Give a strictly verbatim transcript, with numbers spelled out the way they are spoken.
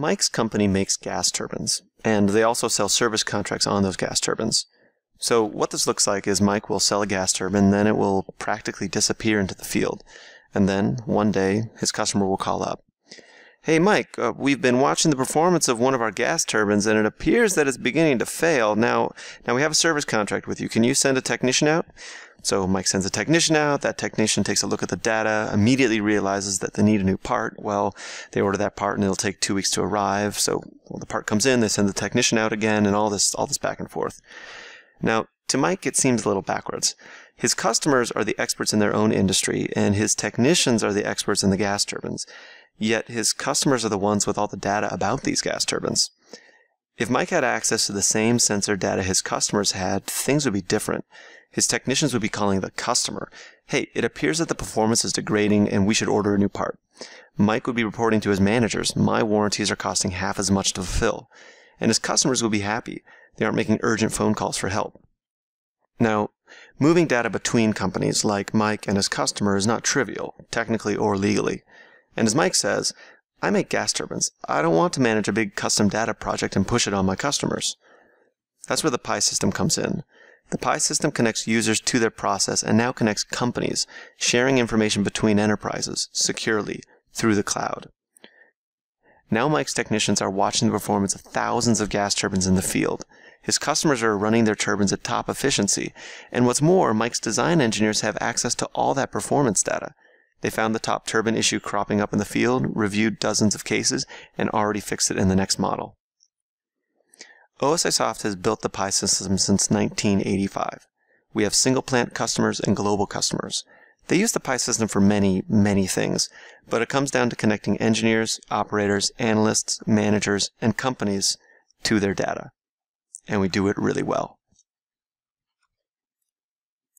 Mike's company makes gas turbines, and they also sell service contracts on those gas turbines. So what this looks like is Mike will sell a gas turbine, then it will practically disappear into the field. And then, one day, his customer will call up. Hey Mike, uh, we've been watching the performance of one of our gas turbines and it appears that it's beginning to fail. Now, now we have a service contract with you. Can you send a technician out? So Mike sends a technician out. That technician takes a look at the data, immediately realizes that they need a new part. Well, they order that part and it'll take two weeks to arrive. So well, the part comes in, they send the technician out again, and all this, all this back and forth. Now, to Mike, it seems a little backwards. His customers are the experts in their own industry, and his technicians are the experts in the gas turbines. Yet his customers are the ones with all the data about these gas turbines. If Mike had access to the same sensor data his customers had, things would be different. His technicians would be calling the customer, hey, it appears that the performance is degrading and we should order a new part. Mike would be reporting to his managers, my warranties are costing half as much to fulfill. And his customers would be happy. They aren't making urgent phone calls for help. Now, moving data between companies like Mike and his customer is not trivial, technically or legally. And as Mike says, I make gas turbines. I don't want to manage a big custom data project and push it on my customers. That's where the Pi system comes in. The Pi system connects users to their process and now connects companies, sharing information between enterprises, securely, through the cloud. Now Mike's technicians are watching the performance of thousands of gas turbines in the field. His customers are running their turbines at top efficiency. And what's more, Mike's design engineers have access to all that performance data. They found the top turbine issue cropping up in the field, reviewed dozens of cases, and already fixed it in the next model. OSIsoft has built the Pi system since nineteen eighty-five. We have single plant customers and global customers. They use the Pi system for many, many things, but it comes down to connecting engineers, operators, analysts, managers, and companies to their data. And we do it really well.